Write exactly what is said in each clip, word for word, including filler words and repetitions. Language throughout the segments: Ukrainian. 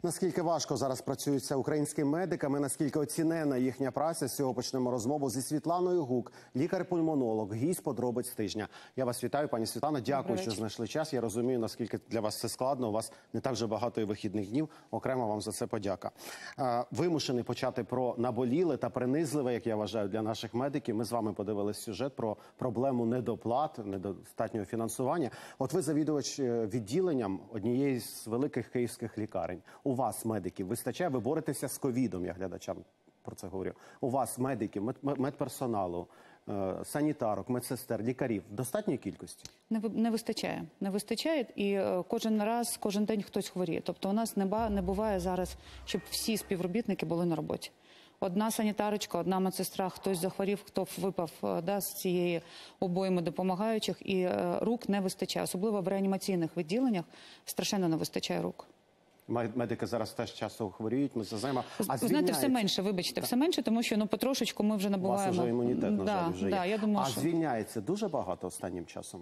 Наскільки важко зараз працюються українськими медиками, наскільки оцінена їхня праця, з цього почнемо розмову зі Світланою Гук, лікар-пульмонолог, гість подробиць тижня. Я вас вітаю, пані Світлано, дякую, що знайшли час. Я розумію, наскільки для вас це складно, у вас не так вже багато і вихідних днів, окремо вам за це подяка. Вимушений почати про наболіле та принизливе, як я вважаю, для наших медиків. Ми з вами подивилися сюжет про проблему недоплат, недостатнього фінансування. От ви завідувач відділенням однієї з великих київських лікарень. У вас, медиків, вистачає? Ви боретеся з ковідом, я глядачам про це говорю. У вас, медиків, мед медперсоналу, санітарок, медсестер, лікарів в достатньої кількості? Не, не вистачає. Не вистачає, і кожен раз, кожен день хтось хворіє. Тобто у нас не, ба, не буває зараз, щоб всі співробітники були на роботі. Одна санітарочка, одна медсестра, хтось захворів, хто випав да, з цієї обойми допомагаючих, і е, рук не вистачає. Особливо в реанімаційних відділеннях страшенно не вистачає рук. Медики зараз теж часто хворіють, ми це знаємо. А знаєте, все менше, вибачте, так. все менше, тому що ну, потрошечку ми вже набуваємо. У вас вже імунітет, на да, жаль, вже да, є. Я думаю, а що... звільняється дуже багато останнім часом?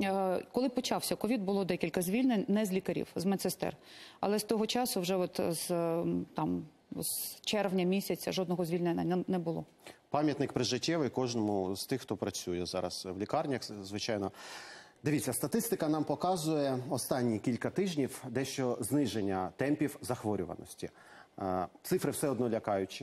Коли почався ковід, було декілька звільнень, не з лікарів, з медсестер. Але з того часу вже от з, там, з червня місяця жодного звільнення не було. Пам'ятник прижиттєвий кожному з тих, хто працює зараз в лікарнях, звичайно. Дивіться, статистика нам показує останні кілька тижнів дещо зниження темпів захворюваності. Цифри все одно лякаючі.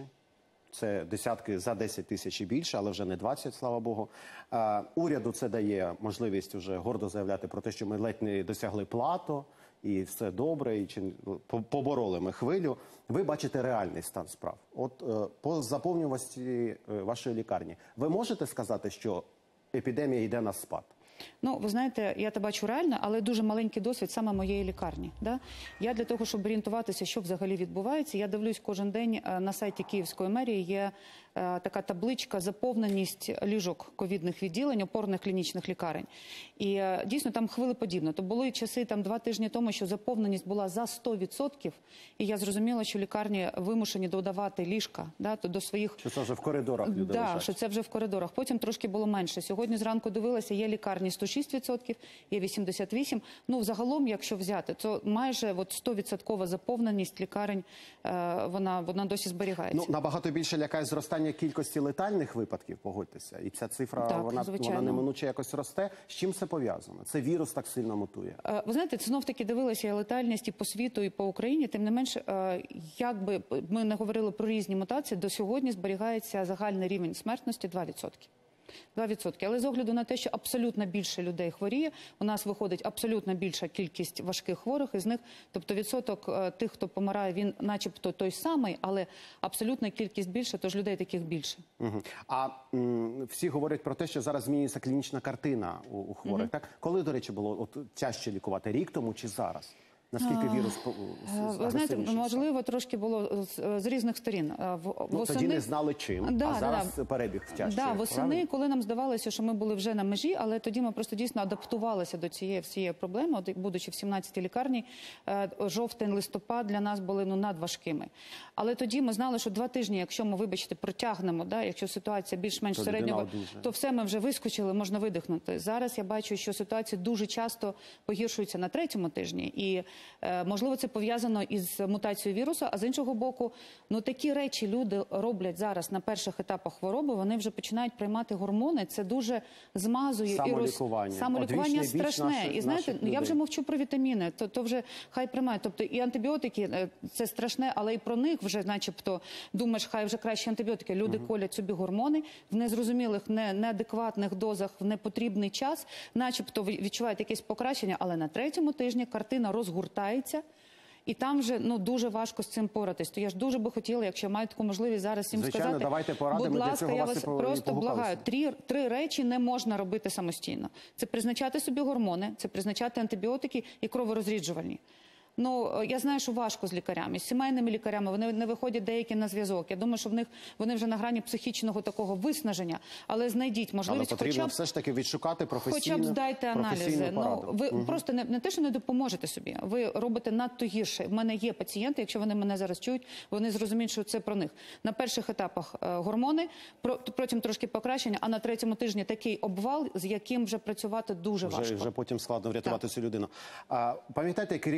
Це десятки за десять тисяч і більше, але вже не двадцять, слава Богу. Уряду це дає можливість вже гордо заявляти про те, що ми ледь не досягли плато, і все добре, і чи побороли ми хвилю. Ви бачите реальний стан справ. От по заповнюваності вашої лікарні. Ви можете сказати, що епідемія йде на спад? Ну, ви знаєте, я це бачу реально, але дуже маленький досвід саме моєї лікарні. Да? Я для того, щоб орієнтуватися, що взагалі відбувається, я дивлюсь кожен день на сайті Київської мерії, є е, така табличка «Заповненість ліжок ковідних відділень, опорних клінічних лікарень». І е, дійсно там хвилеподібно. То були часи там два тижні тому, що заповненість була за сто відсотків, і я зрозуміла, що лікарні вимушені додавати ліжка да, до своїх... Що це вже в коридорах люди да, лежать. що це вже в коридорах. Потім трошки було менше. Сьогодні зранку дивилася, є лікарні сто шість відсотків, є вісімдесят вісім відсотків. Ну, взагалом, якщо взяти, то майже от сто відсотків заповненість лікарень, е, вона, вона досі зберігається. Ну, набагато більше лякає зростання кількості летальних випадків, погодьтеся. І ця цифра, так, вона, вона неминуче якось росте. З чим це пов'язано? Це вірус так сильно мутує? Е, ви знаєте, це знов-таки дивилася я летальність і по світу, і по Україні. Тим не менш, е, як би ми не говорили про різні мутації, до сьогодні зберігається загальний рівень смертності два відсотки. два відсотки. Але з огляду на те, що абсолютно більше людей хворіє, у нас виходить абсолютно більша кількість важких хворих із них. Тобто відсоток тих, хто помирає, він начебто той самий, але абсолютна кількість більша, тож людей таких більше. Угу. А м, всі говорять про те, що зараз змінюється клінічна картина у, у хворих. Угу. Так? Коли, до речі, було от, тяжче лікувати? Рік тому чи зараз? Наскільки вірус Ви знаєте, можливо, трошки було з, з різних сторін. Ну, восени... Тоді не знали чим, да, а зараз да. перебіг втяжче. Да, восени, коли нам здавалося, що ми були вже на межі, але тоді ми просто дійсно адаптувалися до цієї всієї проблеми. От, будучи в сімнадцятій лікарні, жовтень, листопад для нас були ну, надважкими. Але тоді ми знали, що два тижні, якщо ми, вибачте, протягнемо, да, якщо ситуація більш-менш середнього, то все, ми вже вискочили, можна видихнути. Зараз я бачу, що ситуація дуже часто погіршується на третьому тижні. І, е, можливо, це пов'язано із мутацією вірусу, а з іншого боку, ну такі речі люди роблять зараз на перших етапах хвороби, вони вже починають приймати гормони, це дуже змазує. Самолікування. І роз... Самолікування страшне. Наших, і знаєте, я вже мовчу про вітаміни, то, то вже хай приймають. Тобто і антибіотики, це страшне, але і про них вже начебто думаєш, хай вже краще антибіотики. Люди угу. колять собі гормони в незрозумілих, не, неадекватних дозах, в непотрібний час, начебто відчувають якесь покращення, але на третьому тижні картина розгортається. І там вже ну дуже важко з цим поратись. То я ж дуже би хотіла, якщо маю таку можливість зараз їм Звичайно, сказати, давайте порадимо, будь ласка, я вас і просто благаю. Три, три речі не можна робити самостійно. Це призначати собі гормони, це призначати антибіотики і кроворозріджувальні. Ну, я знаю, що важко з лікарями, з сімейними лікарями, вони не виходять деякі на зв'язок. Я думаю, що в них вони вже на грані психічного такого виснаження, але знайдіть можливість, але потрібно хоча б, все ж таки відшукати професійну хоча б здайте аналізи. Ну, ви угу. просто не, не те, що не допоможете собі, ви робите надто гірше. В мене є пацієнти, якщо вони мене зараз чують, вони зрозуміють, що це про них. На перших етапах е, гормони, про, потім трошки покращення, а на третьому тижні такий обвал, з яким вже працювати дуже вже, важко. Вже потім складно врятувати так. цю людину. А, пам'ятаєте, як рік тому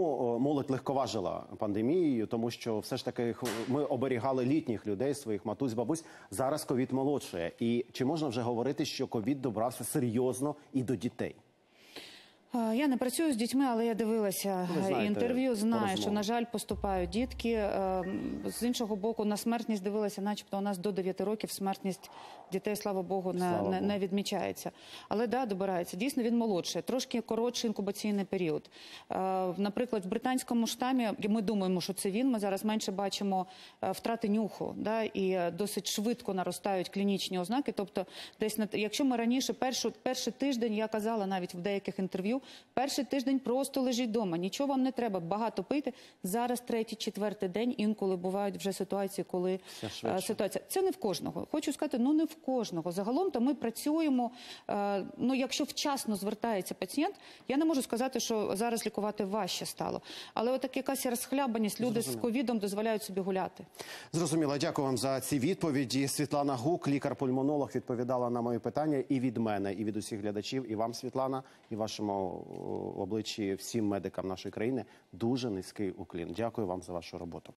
о, молодь легковажила пандемією, тому що все ж таки х- ми оберігали літніх людей, своїх матусь, бабусь. Зараз ковід молодшає. І чи можна вже говорити, що ковід добрався серйозно і до дітей? Е, Я не працюю з дітьми, але я дивилася Ви знаєте інтерв'ю, знаю, розмови. що, на жаль, поступають дітки. Е, З іншого боку, на смертність дивилася, начебто у нас до дев'яти років смертність дітей, слава Богу, не, Слава не, Богу. не відмічається. Але, да, добирається. Дійсно, він молодший, трошки коротший інкубаційний період. Е, Наприклад, в британському штамі, ми думаємо, що це він, ми зараз менше бачимо е, втрати нюху, да, і е, досить швидко наростають клінічні ознаки. Тобто, десь, на- якщо ми раніше, першу, перший тиждень, я казала навіть в деяких інтерв'ю, перший тиждень просто лежіть вдома, нічого вам не треба, багато пити. Зараз третій, четвертий день, інколи бувають вже ситуації, коли Все швидше. е, ситуація. Це не в кожного. Хочу сказати, ну не в кожного. Загалом то ми працюємо, е, ну якщо вчасно звертається пацієнт, я не можу сказати, що зараз лікувати важче стало. Але от така якась розхлябаність, люди з ковідом дозволяють собі гуляти. Зрозуміло, дякую вам за ці відповіді. Світлана Гук, лікар-пульмонолог, відповідала на мої питання і від мене, і від усіх глядачів. І вам, Світлана, і вашому о, обличчі всім медикам нашої країни дуже низький уклін. Дякую вам за вашу роботу.